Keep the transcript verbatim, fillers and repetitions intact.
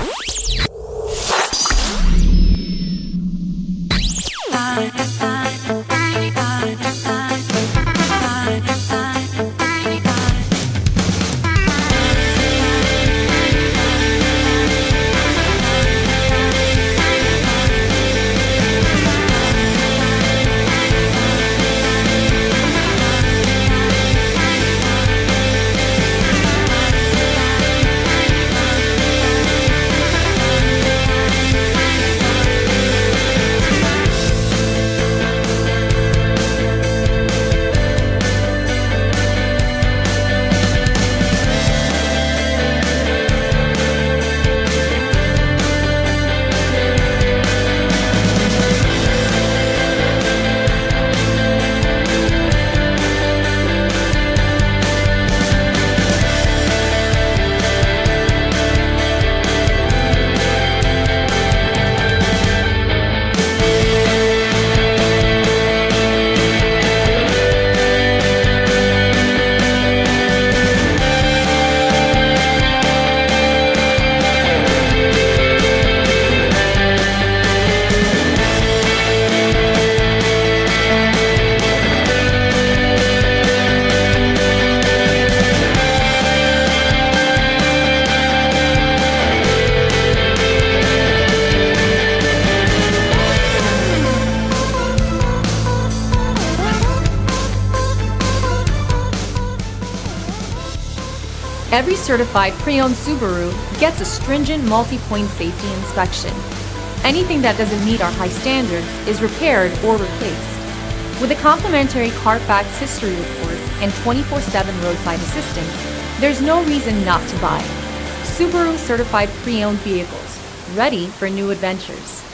Every certified pre-owned Subaru gets a stringent multi-point safety inspection. Anything that doesn't meet our high standards is repaired or replaced. With a complimentary Carfax history report and twenty-four seven roadside assistance, there's no reason not to buy. Subaru certified pre-owned vehicles, ready for new adventures.